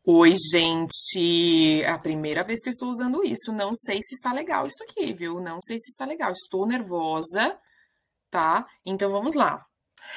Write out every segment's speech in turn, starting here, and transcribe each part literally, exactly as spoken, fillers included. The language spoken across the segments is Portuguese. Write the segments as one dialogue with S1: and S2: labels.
S1: Oi, gente! É a primeira vez que eu estou usando isso. Não sei se está legal isso aqui, viu? Não sei se está legal. Estou nervosa, tá? Então vamos lá.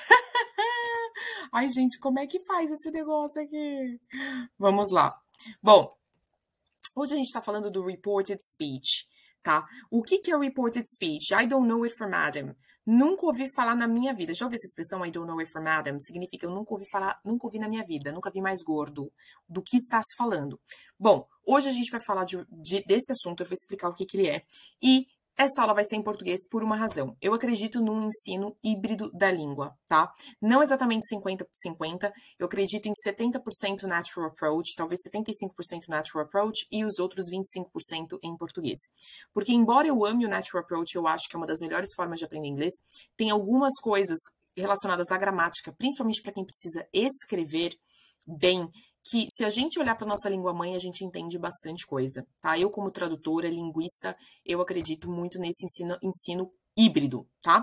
S1: Ai, gente, como é que faz esse negócio aqui? Vamos lá. Bom, hoje a gente está falando do reported speech, tá? O que, que é reported speech? I don't know it from Adam. Nunca ouvi falar na minha vida. Já ouviu essa expressão I don't know it from Adam? Significa eu nunca ouvi falar, nunca ouvi na minha vida, nunca vi mais gordo. Do que está se falando? Bom, hoje a gente vai falar de, de, desse assunto, eu vou explicar o que, que ele é. E essa aula vai ser em português por uma razão. Eu acredito num ensino híbrido da língua, tá? Não exatamente cinquenta por cinquenta, eu acredito em setenta por cento natural approach, talvez setenta e cinco por cento natural approach e os outros vinte e cinco por cento em português. Porque embora eu ame o natural approach, eu acho que é uma das melhores formas de aprender inglês, tem algumas coisas relacionadas à gramática, principalmente para quem precisa escrever bem, que se a gente olhar para nossa língua mãe, a gente entende bastante coisa, tá? Eu, como tradutora, linguista, eu acredito muito nesse ensino, ensino híbrido, tá?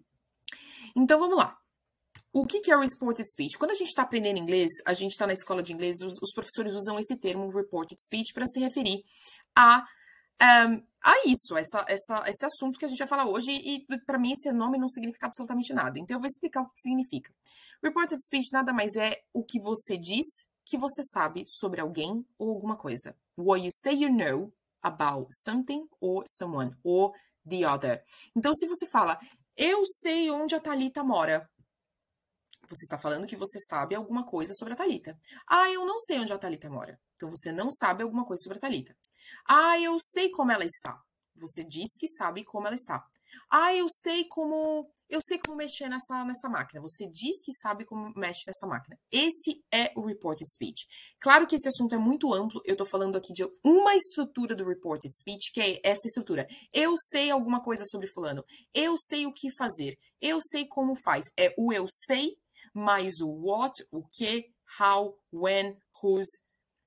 S1: Então, vamos lá. O que é o reported speech? Quando a gente está aprendendo inglês, a gente está na escola de inglês, os, os professores usam esse termo reported speech para se referir a, um, a isso, essa, essa, esse assunto que a gente vai falar hoje, e para mim esse nome não significa absolutamente nada. Então, eu vou explicar o que significa. Reported speech nada mais é o que você diz que você sabe sobre alguém ou alguma coisa. What you say you know about something or someone, or the other. Então, se você fala, eu sei onde a Thalita mora, você está falando que você sabe alguma coisa sobre a Thalita. Ah, eu não sei onde a Thalita mora. Então, você não sabe alguma coisa sobre a Thalita. Ah, eu sei como ela está. Você diz que sabe como ela está. Ah, eu sei como... Eu sei como mexer nessa, nessa máquina. Você diz que sabe como mexe nessa máquina. Esse é o reported speech. Claro que esse assunto é muito amplo. Eu tô falando aqui de uma estrutura do reported speech, que é essa estrutura. Eu sei alguma coisa sobre fulano. Eu sei o que fazer. Eu sei como faz. É o eu sei, mais o what, o que, how, when, whose,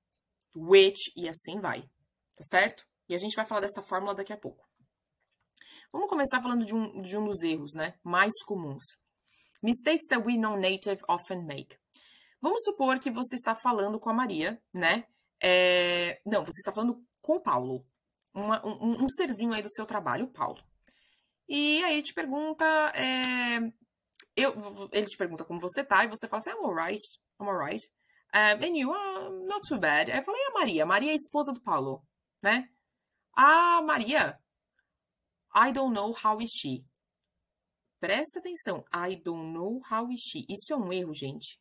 S1: which, e assim vai. Tá certo? E a gente vai falar dessa fórmula daqui a pouco. Vamos começar falando de um, de um dos erros, né, mais comuns. Mistakes that we non-native often make. Vamos supor que você está falando com a Maria, né? É, não, você está falando com o Paulo. Uma, um, um serzinho aí do seu trabalho, o Paulo. E aí ele te pergunta... É, eu, ele te pergunta como você tá, e você fala assim, I'm alright, I'm alright. Um, and you, uh, not too bad. Aí eu falei, e a Maria? Maria é a esposa do Paulo, né? Ah, Maria... I don't know how is she. Presta atenção. I don't know how is she. Isso é um erro, gente.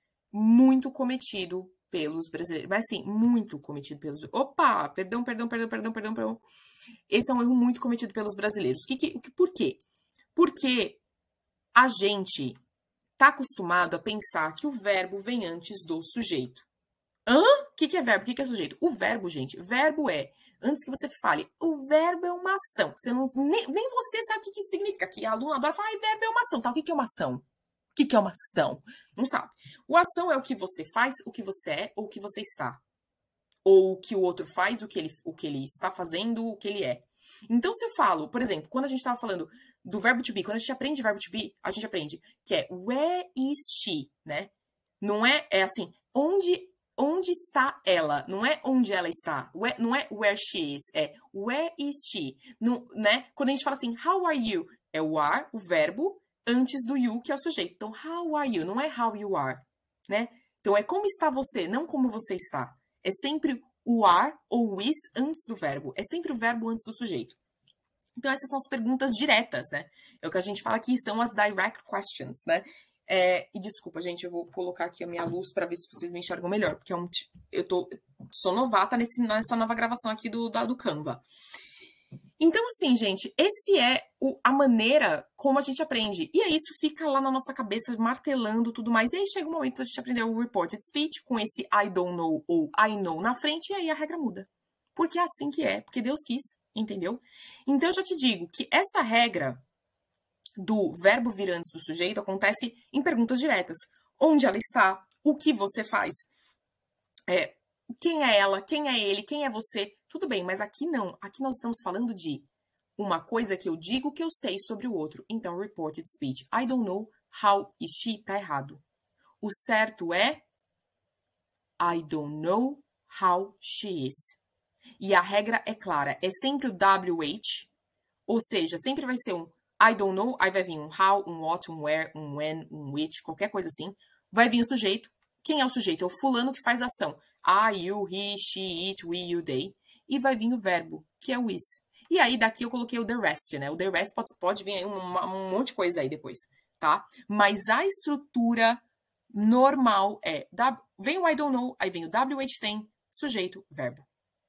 S1: Muito cometido pelos brasileiros. Mas, assim, muito cometido pelos... Opa! Perdão, perdão, perdão, perdão, perdão, perdão. Esse é um erro muito cometido pelos brasileiros. Que, que, por quê? Porque a gente tá acostumado a pensar que o verbo vem antes do sujeito. Hã? O que, que é verbo? O que, que é sujeito? O verbo, gente, verbo é... Antes que você fale, o verbo é uma ação. Você não, nem, nem você sabe o que, que isso significa. Que a aluna adora falar, ah, verbo é uma ação. Tá? O que, que é uma ação? O que, que é uma ação? Não sabe. O ação é o que você faz, o que você é ou o que você está. Ou o que o outro faz, o que ele, o que ele está fazendo, o que ele é. Então, se eu falo, por exemplo, quando a gente estava falando do verbo to be, quando a gente aprende verbo to be, a gente aprende que é where is she, né? Não é, é assim, onde... Onde está ela? Não é onde ela está. Where, não é where she is. É where is she? Não, né? Quando a gente fala assim, how are you? É o are, o verbo, antes do you, que é o sujeito. Então, how are you? Não é how you are. Né? Então, é como está você, não como você está. É sempre o are ou o is antes do verbo. É sempre o verbo antes do sujeito. Então, essas são as perguntas diretas, né? É o que a gente fala aqui, são as direct questions, né? É, e desculpa, gente, eu vou colocar aqui a minha luz para ver se vocês me enxergam melhor, porque é um, eu tô, sou novata nesse, nessa nova gravação aqui do, do Canva. Então, assim, gente, esse é o, a maneira como a gente aprende. E aí isso fica lá na nossa cabeça, martelando tudo mais. E aí chega o momento da gente aprender o reported speech com esse I don't know ou I know na frente, e aí a regra muda. Porque é assim que é, porque Deus quis, entendeu? Então, eu já te digo que essa regra do verbo vir antes do sujeito acontece em perguntas diretas. Onde ela está? O que você faz? É, quem é ela? Quem é ele? Quem é você? Tudo bem, mas aqui não. Aqui nós estamos falando de uma coisa que eu digo que eu sei sobre o outro. Então, reported speech. I don't know how is she tá errado. O certo é I don't know how she is. E a regra é clara, é sempre o W H, ou seja, sempre vai ser um I don't know, aí vai vir um how, um what, um where, um when, um which, qualquer coisa assim. Vai vir o sujeito. Quem é o sujeito? É o fulano que faz a ação. I, you, he, she, it, we, you, they. E vai vir o verbo, que é o is. E aí, daqui eu coloquei o the rest, né? O the rest pode, pode vir aí um, um monte de coisa aí depois, tá? Mas a estrutura normal é, vem o I don't know, aí vem o W H tem, sujeito, verbo.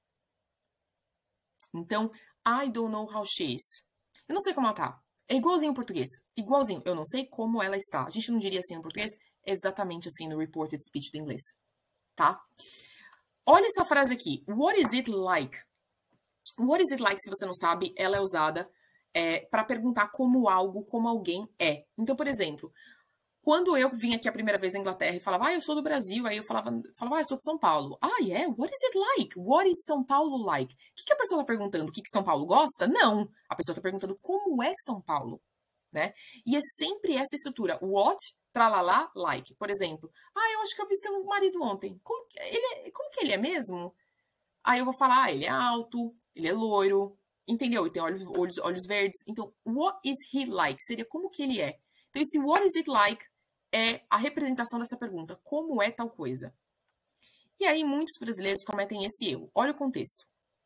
S1: Então, I don't know how she is. Eu não sei como ela tá. É igualzinho em português. Igualzinho. Eu não sei como ela está. A gente não diria assim no português, exatamente assim no reported speech do inglês. Tá? Olha essa frase aqui. What is it like? What is it like, se você não sabe, ela é usada é, para perguntar como algo, como alguém é. Então, por exemplo, quando eu vim aqui a primeira vez na Inglaterra e falava, ah, eu sou do Brasil, aí eu falava, falava ah, eu sou de São Paulo. Ah, é? Yeah? What is it like? What is São Paulo like? O que, que a pessoa está perguntando? O que, que São Paulo gosta? Não. A pessoa está perguntando como é São Paulo, né? E é sempre essa estrutura. What, tralalá, like. Por exemplo, ah, eu acho que eu vi seu marido ontem. Como, ele é, como que ele é mesmo? Aí eu vou falar, ah, ele é alto, ele é loiro, entendeu? Ele tem olhos, olhos, olhos verdes. Então, what is he like? Seria como que ele é. Então, esse what is it like é a representação dessa pergunta. Como é tal coisa? E aí, muitos brasileiros cometem esse erro. Olha o contexto.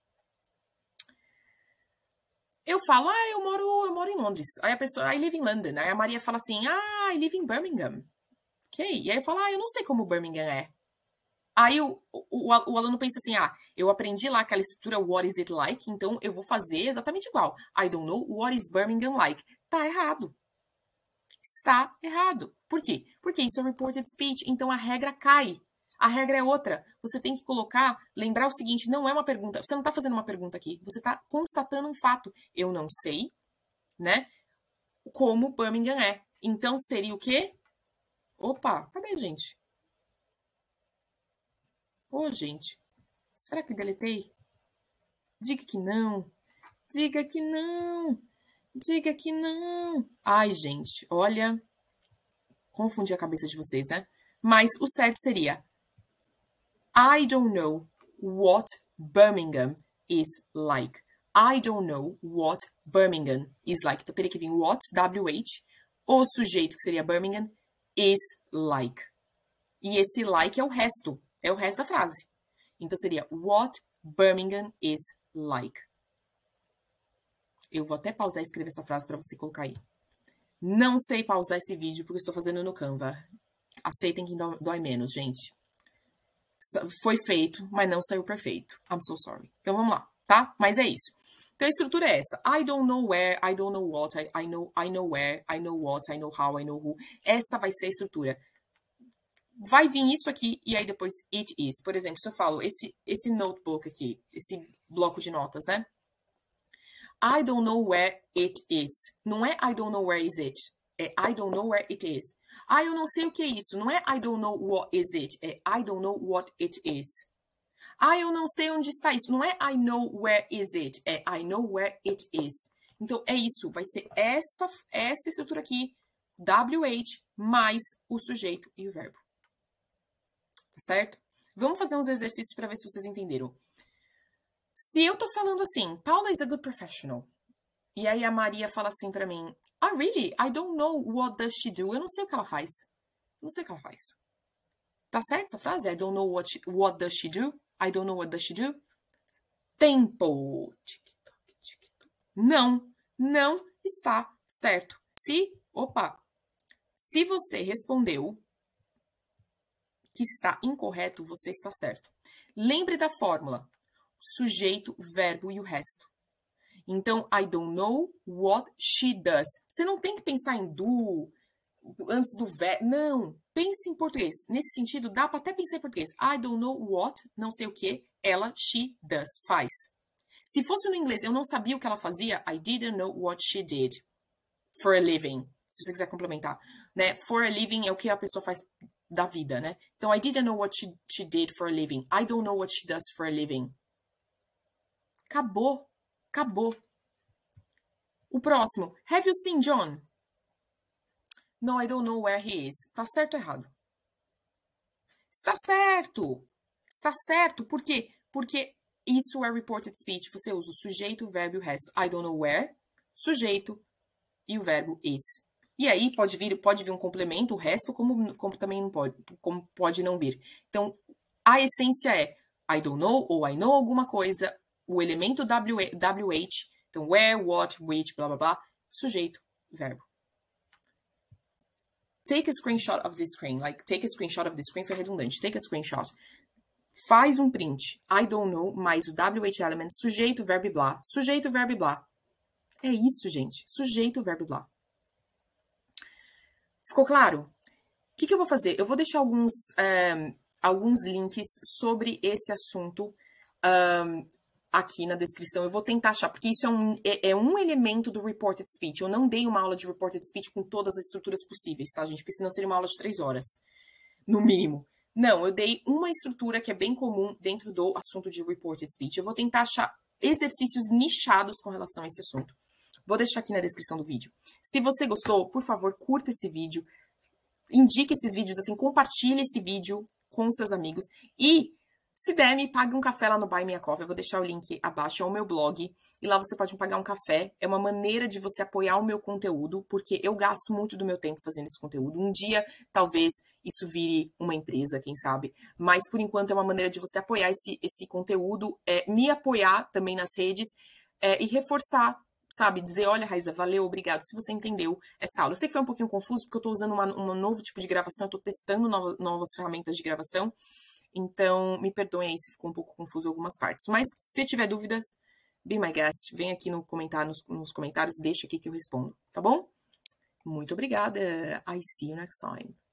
S1: Eu falo, ah, eu moro, eu moro em Londres. Aí a pessoa, I live in London. Aí a Maria fala assim, ah, I live in Birmingham. Ok? E aí eu falo, ah, eu não sei como Birmingham é. Aí o, o, o aluno pensa assim, ah, eu aprendi lá aquela estrutura what is it like, então eu vou fazer exatamente igual. I don't know what is Birmingham like. Tá errado. Está errado. Por quê? Porque isso é reported speech, então a regra cai. A regra é outra. Você tem que colocar, lembrar o seguinte, não é uma pergunta. Você não está fazendo uma pergunta aqui. Você está constatando um fato. Eu não sei, né, como Birmingham é. Então seria o quê? Opa, cadê, gente? Ô, gente, será que deletei? Diga que não. Diga que não. Diga que não. Ai, gente, olha. Confundi a cabeça de vocês, né? Mas o certo seria I don't know what Birmingham is like. I don't know what Birmingham is like. Então, teria que vir what, W H, o sujeito, que seria Birmingham, is like. E esse like é o resto. É o resto da frase. Então, seria what Birmingham is like. Eu vou até pausar e escrever essa frase para você colocar aí. Não sei pausar esse vídeo porque estou fazendo no Canva. Aceitem que dói menos, gente. Foi feito, mas não saiu perfeito. I'm so sorry. Então, vamos lá, tá? Mas é isso. Então, a estrutura é essa. I don't know where, I don't know what, I, I, know, I know where, I know what, I know how, I know who. Essa vai ser a estrutura. Vai vir isso aqui e aí depois it is. Por exemplo, se eu falo esse, esse notebook aqui, esse bloco de notas, né? I don't know where it is. Não é I don't know where is it. É I don't know where it is. Ah, eu não sei o que é isso. Não é I don't know what is it. É I don't know what it is. Ah, eu não sei onde está isso. Não é I know where is it. É I know where it is. Então, é isso. Vai ser essa, essa estrutura aqui. W H mais o sujeito e o verbo. Tá certo? Vamos fazer uns exercícios para ver se vocês entenderam. Se eu tô falando assim, Paula is a good professional. E aí a Maria fala assim pra mim, ah, really? I don't know what does she do. Eu não sei o que ela faz. Não sei o que ela faz. Tá certo essa frase? I don't know what, she, what does she do. I don't know what does she do. Tempo. Não, não está certo. Se, opa, se você respondeu que está incorreto, você está certo. Lembre da fórmula. Sujeito, verbo e o resto. Então, I don't know what she does. Você não tem que pensar em do, antes do verbo. Não, pense em português. Nesse sentido, dá para até pensar em português. I don't know what, não sei o que, ela, she does, faz. Se fosse no inglês, eu não sabia o que ela fazia, I didn't know what she did for a living. Se você quiser complementar, né? For a living é o que a pessoa faz da vida, né? Então, I didn't know what she, she did for a living. I don't know what she does for a living. Acabou. Acabou. O próximo. Have you seen John? No, I don't know where he is. Tá certo ou errado? Está certo. Está certo. Por quê? Porque isso é reported speech. Você usa o sujeito, o verbo e o resto. I don't know where, sujeito e o verbo is. E aí pode vir, pode vir um complemento, o resto, como, como também não pode, como pode não vir. Então, a essência é I don't know ou I know alguma coisa, o elemento W H, então where, what, which, blá blá blá, sujeito, verbo. Take a screenshot of this screen. Like, take a screenshot of the screen foi redundante. Take a screenshot. Faz um print. I don't know, mais o W H element, sujeito, verbo e blá. Sujeito, verbo e blá. É isso, gente. Sujeito, verbo e blá. Ficou claro? O que, que eu vou fazer? Eu vou deixar alguns, um, alguns links sobre esse assunto um, aqui na descrição. Eu vou tentar achar, porque isso é um, é, é um elemento do reported speech. Eu não dei uma aula de reported speech com todas as estruturas possíveis, tá, gente? Porque senão seria uma aula de três horas, no mínimo. Não, eu dei uma estrutura que é bem comum dentro do assunto de reported speech. Eu vou tentar achar exercícios nichados com relação a esse assunto. Vou deixar aqui na descrição do vídeo. Se você gostou, por favor, curta esse vídeo. Indique esses vídeos, assim, compartilhe esse vídeo com os seus amigos. E, se der, me pague um café lá no Buy Me a Coffee. Eu vou deixar o link abaixo, é o meu blog. E lá você pode me pagar um café. É uma maneira de você apoiar o meu conteúdo, porque eu gasto muito do meu tempo fazendo esse conteúdo. Um dia, talvez, isso vire uma empresa, quem sabe. Mas, por enquanto, é uma maneira de você apoiar esse, esse conteúdo, é, me apoiar também nas redes é, e reforçar, sabe, dizer, olha, Raíza, valeu, obrigado, se você entendeu essa aula. Eu sei que foi um pouquinho confuso, porque eu tô usando um novo tipo de gravação, eu tô testando novas, novas ferramentas de gravação, então me perdoem aí se ficou um pouco confuso em algumas partes. Mas, se tiver dúvidas, be my guest, vem aqui no comentário, nos, nos comentários, deixa aqui que eu respondo, tá bom? Muito obrigada, I see you next time.